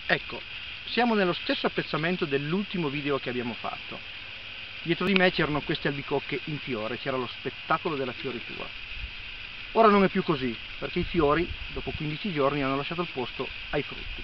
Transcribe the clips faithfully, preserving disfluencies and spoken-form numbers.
Ecco, siamo nello stesso appezzamento dell'ultimo video che abbiamo fatto. Dietro di me c'erano queste albicocche in fiore, c'era lo spettacolo della fioritura. Ora non è più così, perché i fiori, dopo quindici giorni, hanno lasciato il posto ai frutti.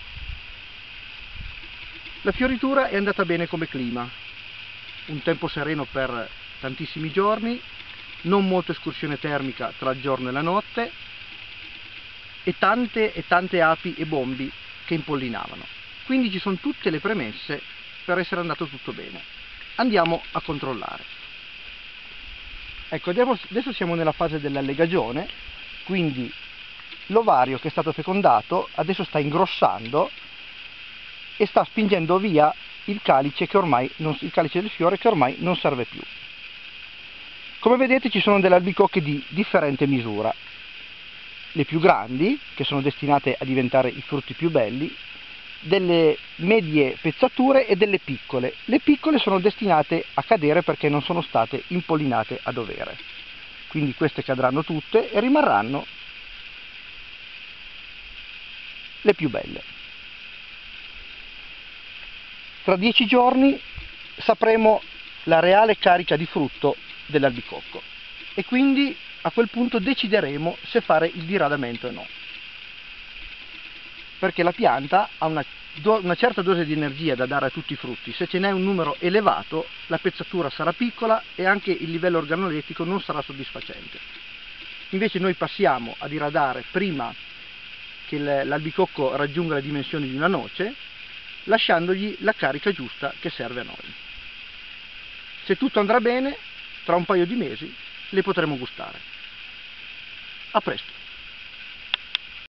La fioritura è andata bene come clima, un tempo sereno per tantissimi giorni, non molta escursione termica tra il giorno e la notte e tante e tante api e bombi che impollinavano. Quindi ci sono tutte le premesse per essere andato tutto bene. Andiamo a controllare. Ecco, adesso siamo nella fase dell'allegagione, quindi l'ovario che è stato fecondato adesso sta ingrossando e sta spingendo via il calice, che ormai non, il calice del fiore che ormai non serve più. Come vedete ci sono delle albicocche di differente misura, le più grandi, che sono destinate a diventare i frutti più belli, delle medie pezzature e delle piccole. Le piccole sono destinate a cadere perché non sono state impollinate a dovere. Quindi queste cadranno tutte e rimarranno le più belle. Tra dieci giorni sapremo la reale carica di frutto dell'albicocco e quindi a quel punto decideremo se fare il diradamento o no, perché la pianta ha una, una certa dose di energia da dare a tutti i frutti. Se ce n'è un numero elevato la pezzatura sarà piccola e anche il livello organolettico non sarà soddisfacente. Invece noi passiamo a diradare prima che l'albicocco raggiunga le dimensioni di una noce, lasciandogli la carica giusta che serve a noi. Se tutto andrà bene, tra un paio di mesi le potremo gustare. A presto!